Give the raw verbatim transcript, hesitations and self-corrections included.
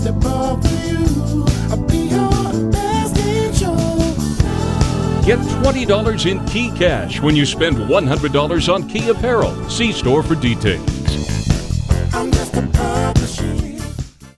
step up to you. I'll be your best in show. Get twenty dollars in Key Cash when you spend one hundred dollars on Key apparel. See store for details.